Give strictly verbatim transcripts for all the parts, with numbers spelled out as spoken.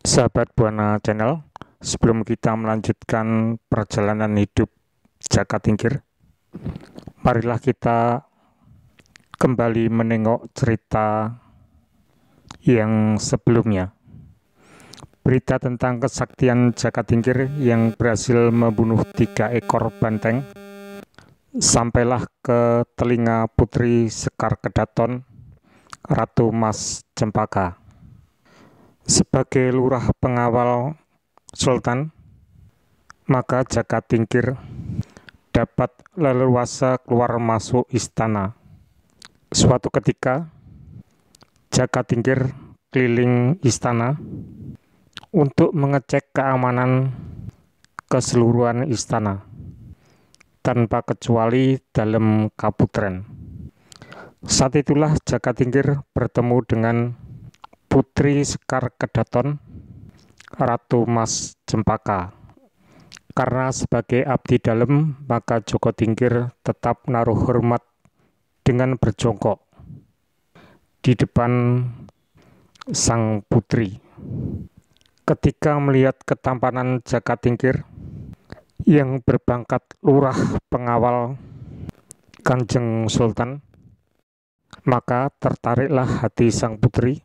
Sahabat Buana Channel, sebelum kita melanjutkan perjalanan hidup Jaka Tingkir, marilah kita kembali menengok cerita yang sebelumnya. Berita tentang kesaktian Jaka Tingkir yang berhasil membunuh tiga ekor banteng sampailah ke telinga Putri Sekar Kedaton, Ratu Mas Cempaka. Sebagai lurah pengawal Sultan, maka Jaka Tingkir dapat leluasa keluar masuk istana. Suatu ketika, Jaka Tingkir keliling istana untuk mengecek keamanan keseluruhan istana, tanpa kecuali dalam kaputren. Saat itulah Jaka Tingkir bertemu dengan Putri Sekar Kedaton, Ratu Mas Cempaka. Karena sebagai abdi dalem, maka Jaka Tingkir tetap naruh hormat dengan berjongkok di depan sang putri. Ketika melihat ketampanan Jaka Tingkir yang berpangkat lurah pengawal Kanjeng Sultan, maka tertariklah hati sang putri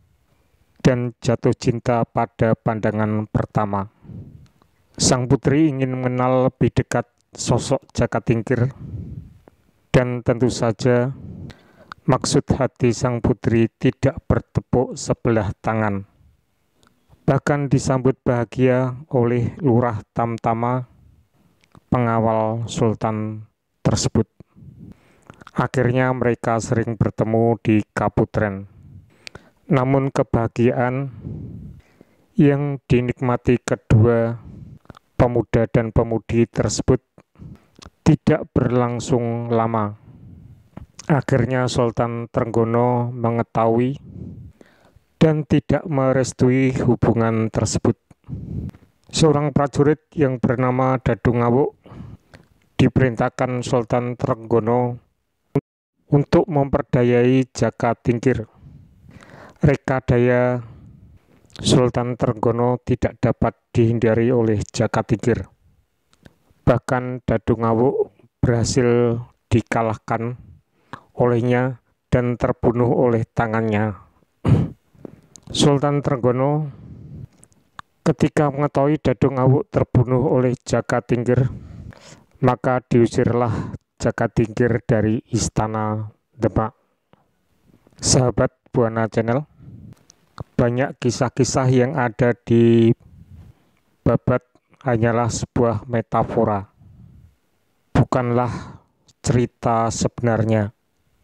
dan jatuh cinta pada pandangan pertama. Sang putri ingin mengenal lebih dekat sosok Jaka Tingkir, dan tentu saja maksud hati sang putri tidak bertepuk sebelah tangan. Bahkan disambut bahagia oleh lurah tamtama pengawal Sultan tersebut. Akhirnya mereka sering bertemu di kaputren. Namun kebahagiaan yang dinikmati kedua pemuda dan pemudi tersebut tidak berlangsung lama. Akhirnya Sultan Trenggono mengetahui dan tidak merestui hubungan tersebut. Seorang prajurit yang bernama Dadungawuk diperintahkan Sultan Trenggono untuk memperdayai Jaka Tingkir. Rekadaya Sultan Trenggono tidak dapat dihindari oleh Jaka Tingkir. Bahkan Dadungawuk berhasil dikalahkan olehnya dan terbunuh oleh tangannya. Sultan Trenggono ketika mengetahui Dadungawuk terbunuh oleh Jaka Tingkir, maka diusirlah Jaka Tingkir dari istana Demak. Sahabat Buana Channel, banyak kisah-kisah yang ada di Babat hanyalah sebuah metafora, bukanlah cerita sebenarnya.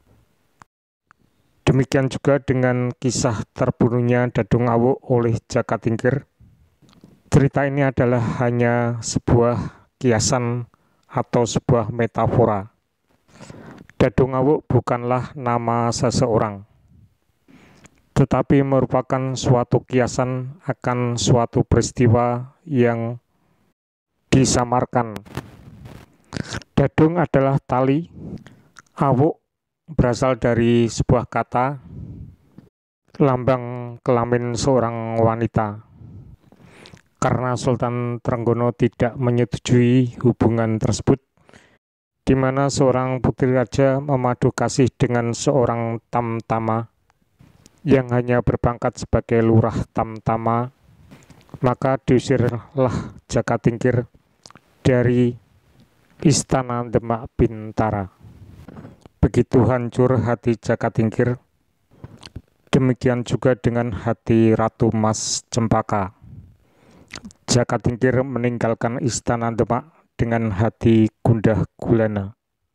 Demikian juga dengan kisah terbunuhnya Dadungawuk oleh Jaka Tingkir. Cerita ini adalah hanya sebuah kiasan atau sebuah metafora. Dadungawuk bukanlah nama seseorang, tetapi merupakan suatu kiasan akan suatu peristiwa yang disamarkan. Dadung adalah tali, awuk berasal dari sebuah kata lambang kelamin seorang wanita. Karena Sultan Trenggono tidak menyetujui hubungan tersebut, di mana seorang putri raja memadu kasih dengan seorang tamtama yang hanya berpangkat sebagai lurah tamtama, maka diusirlah Jaka Tingkir dari istana Demak Bintara. Begitu hancur hati Jaka Tingkir, demikian juga dengan hati Ratu Mas Cempaka. Jaka Tingkir meninggalkan istana Demak dengan hati gundah gulana.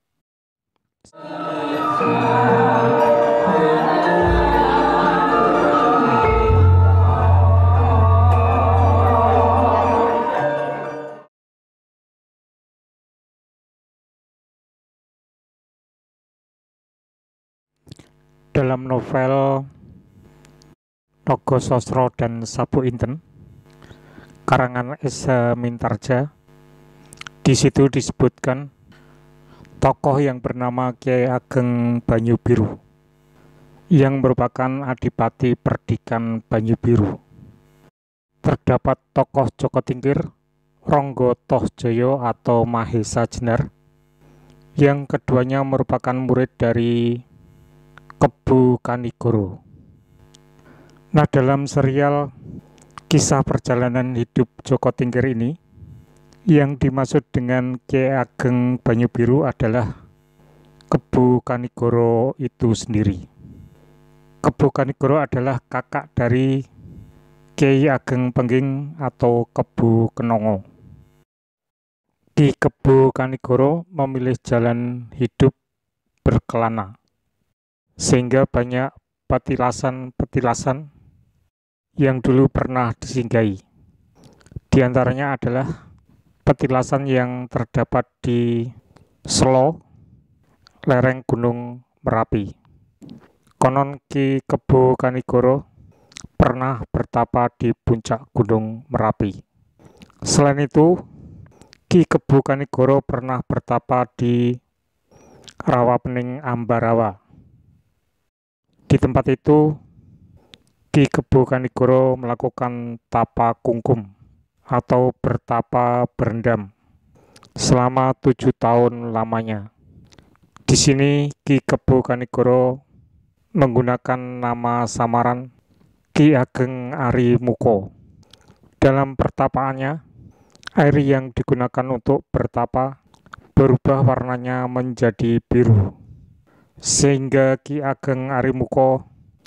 Dalam novel Nogososro dan Sapu Inten, karangan Esa Mintarja, di situ disebutkan tokoh yang bernama Kiai Ageng Banyubiru, yang merupakan adipati Perdikan Banyubiru. terdapat tokoh Joko Tingkir, Ronggo Tohjoyo atau Mahesa Jenar, yang keduanya merupakan murid dari Kebu Kanigoro. Nah, dalam serial kisah perjalanan hidup Joko Tingkir ini, yang dimaksud dengan Kyai Ageng Banyu Biru adalah Kebu Kanigoro itu sendiri. Kebu Kanigoro adalah kakak dari Kyai Ageng Pengging atau Kebu Kenongo. Ki Kebu Kanigoro memilih jalan hidup berkelana, sehingga banyak petilasan-petilasan yang dulu pernah disinggahi. Di antaranya adalah petilasan yang terdapat di Selo, lereng Gunung Merapi. Konon Ki Kebu Kanigoro pernah bertapa di puncak Gunung Merapi. Selain itu, Ki Kebu Kanigoro pernah bertapa di Rawapening Ambarawa. Di tempat itu, Ki Kebu Kanigoro melakukan tapa kungkum atau bertapa berendam selama tujuh tahun lamanya. Di sini Ki Kebu Kanigoro menggunakan nama samaran Ki Ageng Ari Muko. Dalam pertapaannya, air yang digunakan untuk bertapa berubah warnanya menjadi biru, sehingga Ki Ageng Ari Muko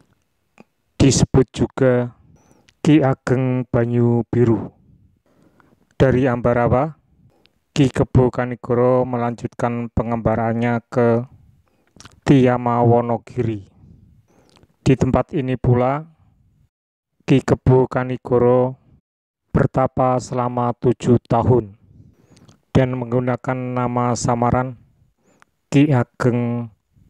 disebut juga Ki Ageng Banyu Biru. Dari Ambarawa, Ki Kebu Kanigoro melanjutkan pengembaraannya ke Tiyama Wonogiri. Di tempat ini pula, Ki Kebu Kanigoro bertapa selama tujuh tahun dan menggunakan nama samaran Ki Ageng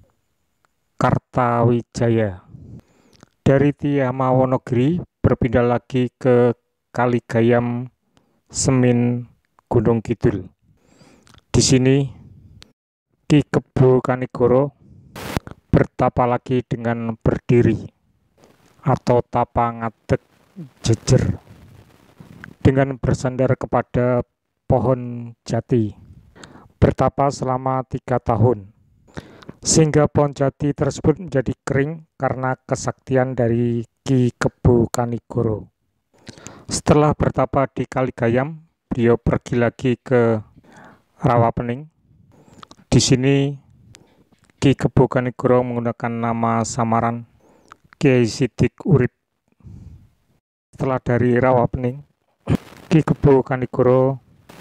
Kartawijaya. Dari Tiyama Wonogiri berpindah lagi ke Kaligayam Semin Gunung Kidul. Di sini Ki Kebu Kanigoro bertapa lagi dengan berdiri atau tapa ngadeg jejer dengan bersandar kepada pohon jati, bertapa selama tiga tahun, sehingga pohon jati tersebut menjadi kering karena kesaktian dari Ki Kebu Kanigoro. Setelah bertapa di Kaligayam, beliau pergi lagi ke Rawapening. Di sini Ki Kebu Kanigoro menggunakan nama samaran Kyai Sidik Urip. Setelah dari Rawapening, Ki Kebu Kanigoro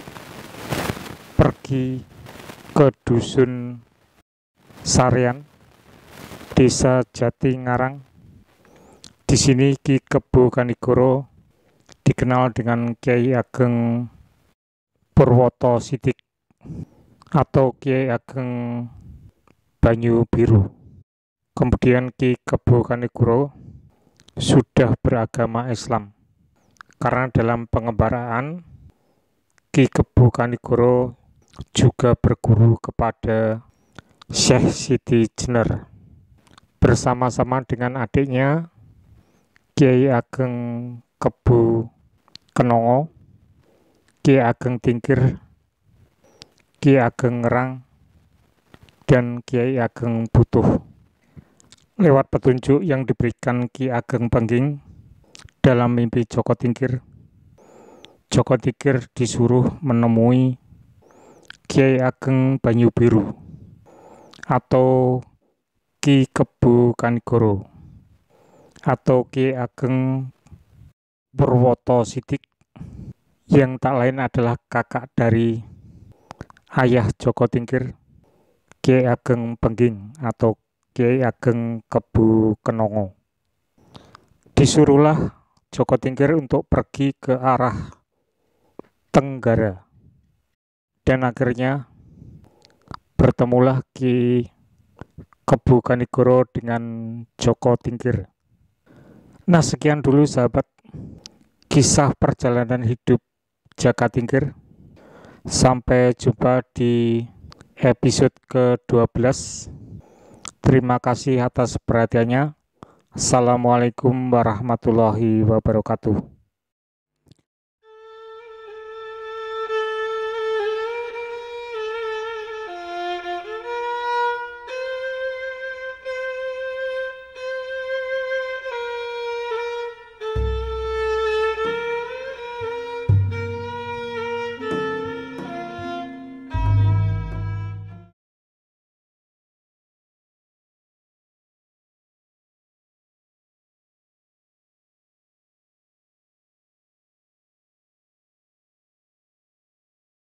pergi ke dusun Sarean, Desa Jati Ngarang. Di sini Ki Kebu Kanigoro dikenal dengan Kyai Ageng Purwoto Sidik atau Kyai Ageng Banyu Biru. Kemudian Ki Kebu Kanigoro sudah beragama Islam, karena dalam pengembaraan Ki Kebu Kanigoro juga berguru kepada Syekh Siti Jenar bersama-sama dengan adiknya Kyai Ageng Kebu Kenongo, Kyai Ageng Tingkir, Kyai Ageng Ngerang, dan Kyai Ageng Butuh. Lewat petunjuk yang diberikan Ki Ageng Pengging dalam mimpi Joko Tingkir, Joko Tingkir disuruh menemui Kyai Ageng Banyu Biru atau Ki Kebu Kanigoro atau Kyai Ageng Purwoto Sidik, yang tak lain adalah kakak dari ayah Joko Tingkir, Kyai Ageng Pengging atau Kyai Ageng Kebu Kenongo. Disuruhlah Joko Tingkir untuk pergi ke arah Tenggara, dan akhirnya bertemulah Ki Kebu Kanigoro dengan Joko Tingkir. Nah, sekian dulu sahabat kisah perjalanan hidup Jaka Tingkir. Sampai jumpa di episode ke dua belas. Terima kasih atas perhatiannya. Assalamualaikum warahmatullahi wabarakatuh.